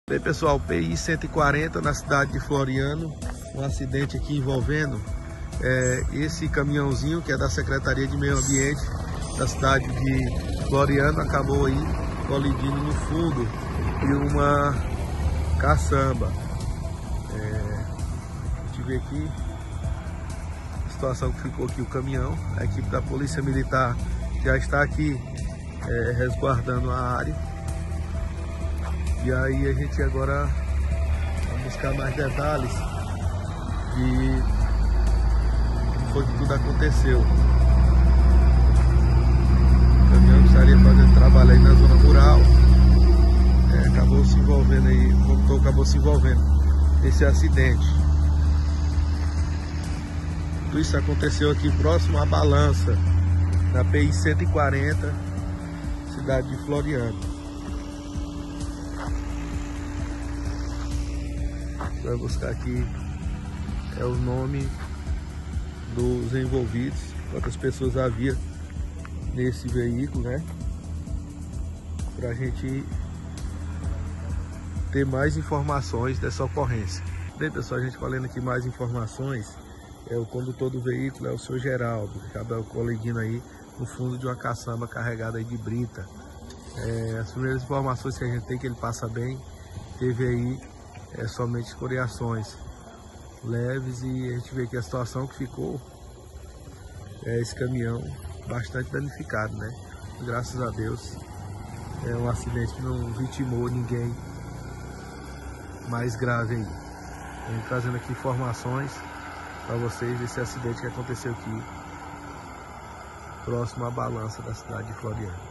Bem, pessoal, PI 140 na cidade de Floriano, um acidente aqui envolvendo esse caminhãozinho que é da Secretaria de Meio Ambiente da cidade de Floriano, acabou aí colidindo no fundo de uma caçamba. A gente vê aqui a situação que ficou aqui o caminhão. A equipe da Polícia Militar já está aqui resguardando a área. E aí a gente agora vai buscar mais detalhes de como foi que tudo aconteceu. O caminhão que estaria fazendo trabalho aí na zona rural, acabou se envolvendo aí, o motor acabou se envolvendo nesse acidente. Tudo isso aconteceu aqui próximo à balança, na PI 140, cidade de Floriano. Vai buscar aqui o nome dos envolvidos, quantas pessoas havia nesse veículo, né? Pra gente ter mais informações dessa ocorrência. Bem, pessoal, a gente valendo aqui mais informações, o condutor do veículo é o seu Geraldo, que acaba colidindo aí no fundo de uma caçamba carregada aí de brita. As primeiras informações que a gente tem que ele passa bem, teve aí somente escoriações leves, e a gente vê que a situação que ficou esse caminhão bastante danificado, né? Graças a Deus é um acidente que não vitimou ninguém mais grave aí. A gente trazendo aqui informações para vocês desse acidente que aconteceu aqui próximo à balança da cidade de Floriano.